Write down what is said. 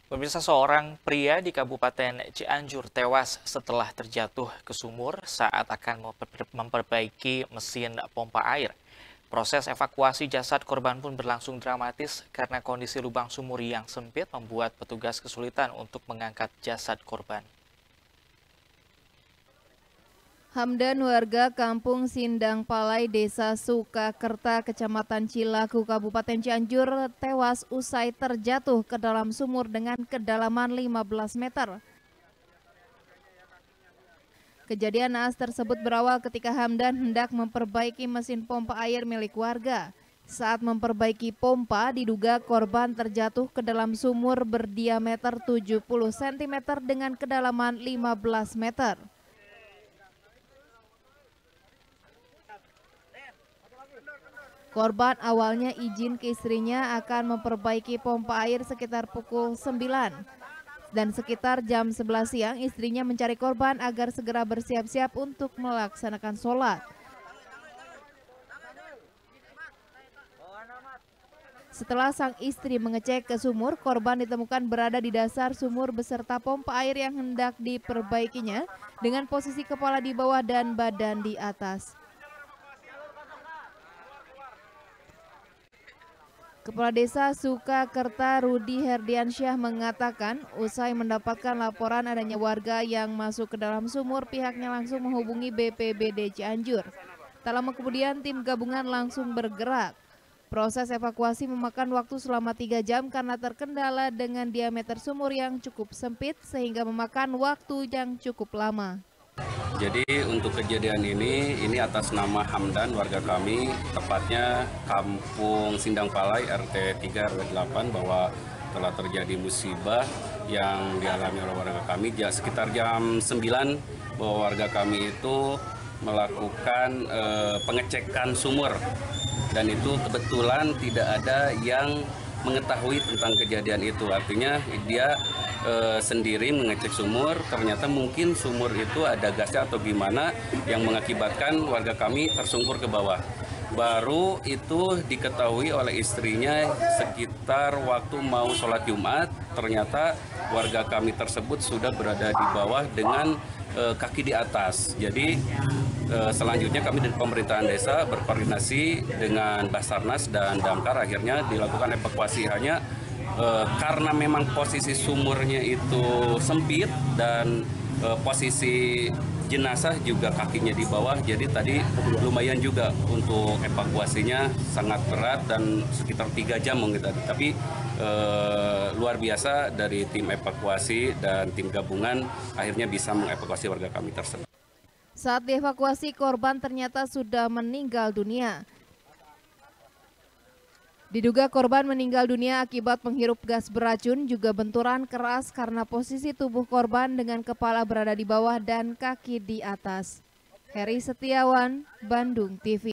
Pemirsa, seorang pria di Kabupaten Cianjur tewas setelah terjatuh ke sumur saat akan memperbaiki mesin pompa air. Proses evakuasi jasad korban pun berlangsung dramatis karena kondisi lubang sumur yang sempit membuat petugas kesulitan untuk mengangkat jasad korban. Hamdan, warga Kampung Sindang Palai, Desa Sukakerta, Kecamatan Cilaku, Kabupaten Cianjur, tewas usai terjatuh ke dalam sumur dengan kedalaman 15 meter. Kejadian naas tersebut berawal ketika Hamdan hendak memperbaiki mesin pompa air milik warga. Saat memperbaiki pompa, diduga korban terjatuh ke dalam sumur berdiameter 70 cm dengan kedalaman 15 meter. Korban awalnya izin ke istrinya akan memperbaiki pompa air sekitar pukul 9. Dan sekitar jam 11 siang istrinya mencari korban agar segera bersiap-siap untuk melaksanakan sholat. Setelah sang istri mengecek ke sumur, korban ditemukan berada di dasar sumur beserta pompa air yang hendak diperbaikinya dengan posisi kepala di bawah dan badan di atas. Kepala Desa Sukakerta Rudi Herdiansyah mengatakan usai mendapatkan laporan adanya warga yang masuk ke dalam sumur, pihaknya langsung menghubungi BPBD Cianjur. Tak lama kemudian tim gabungan langsung bergerak. Proses evakuasi memakan waktu selama 3 jam karena terkendala dengan diameter sumur yang cukup sempit sehingga memakan waktu yang cukup lama. Jadi untuk kejadian ini atas nama Hamdan, warga kami, tepatnya Kampung Sindang Palai, RT 3 RW 8, bahwa telah terjadi musibah yang dialami oleh warga kami. Sekitar jam 9 bahwa warga kami itu melakukan pengecekan sumur, dan itu kebetulan tidak ada yang mengetahui tentang kejadian itu. Artinya dia sendiri mengecek sumur, ternyata mungkin sumur itu ada gasnya atau gimana yang mengakibatkan warga kami tersungkur ke bawah. Baru itu diketahui oleh istrinya sekitar waktu mau sholat Jumat, ternyata warga kami tersebut sudah berada di bawah dengan kaki di atas. Jadi selanjutnya kami dari pemerintahan desa berkoordinasi dengan Basarnas dan Damkar, akhirnya dilakukan evakuasi. Hanya karena memang posisi sumurnya itu sempit dan posisi jenazah juga kakinya di bawah, jadi tadi lumayan juga untuk evakuasinya, sangat berat dan sekitar 3 jam mungkin tadi. Tapi luar biasa dari tim evakuasi dan tim gabungan akhirnya bisa mengevakuasi warga kami tersebut. Saat dievakuasi, korban ternyata sudah meninggal dunia. Diduga korban meninggal dunia akibat menghirup gas beracun, juga benturan keras karena posisi tubuh korban dengan kepala berada di bawah dan kaki di atas. Heri Setiawan, Bandung TV.